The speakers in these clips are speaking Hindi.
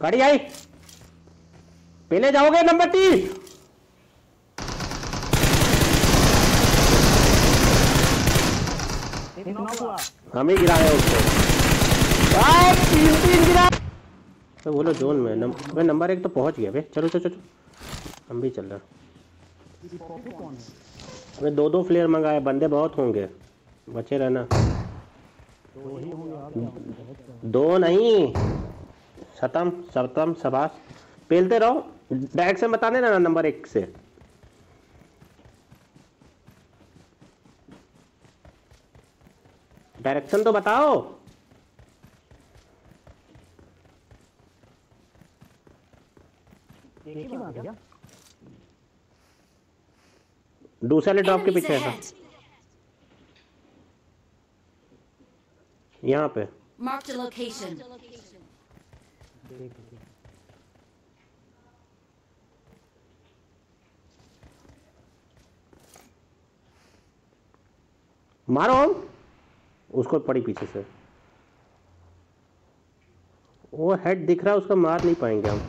गाड़ी आई, पहले जाओगे नंबर 3। हम ही गिराए उसको। तीन गिरा तो बोलो जोन में नंबर 1 तो पहुंच गया। चलो चलो चलो, हम भी चल रहे। अबे 2-2 फ्लेयर मंगाए, बंदे बहुत होंगे, बचे रहना। 2 नहीं, सतम सबास पेलते रहो। डायरेक्शन बताने ना नंबर 1 से। डायरेक्शन तो बताओ। दूसरे ड्रॉप के पीछे है, यहाँ पे। Marked a location. मारो उसको, पड़ी पीछे से। वो हेड दिख रहा है उसका, मार नहीं पाएंगे हम।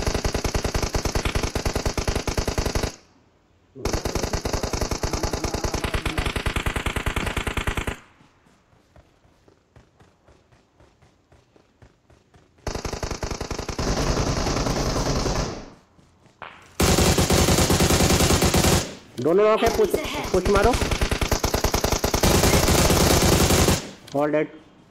दोनों नॉक है, पुश मारो। All dead.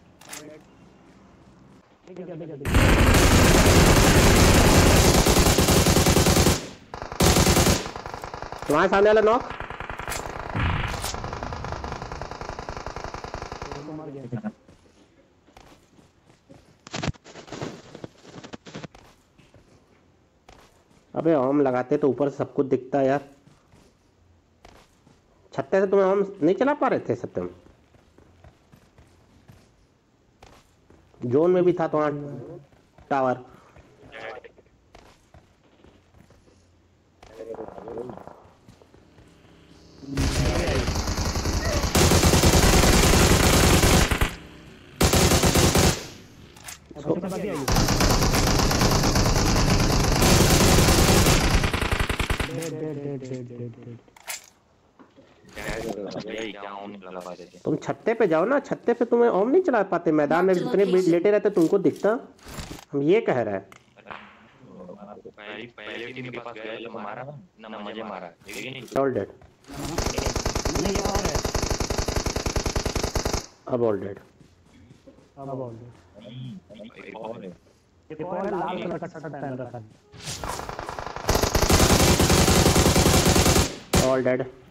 तुम्हारे सामने वाला नॉक। अबे ओम लगाते तो ऊपर से सब कुछ दिखता है यार। छत्ते से तुम्हें हम नहीं चला पा रहे थे सत्यम। जोन में भी था तो टावर। तुम छत्ते पे जाओ ना, छत्ते पे तुम्हें ओम नहीं चला पाते। मैदान में जितने लेटे रहते तुमको दिखता। हम ये कह रहे हैं। पहले टीम के पास गए तो मारा ना, मुझे मारा। All dead. अब ऑल डेड। All dead.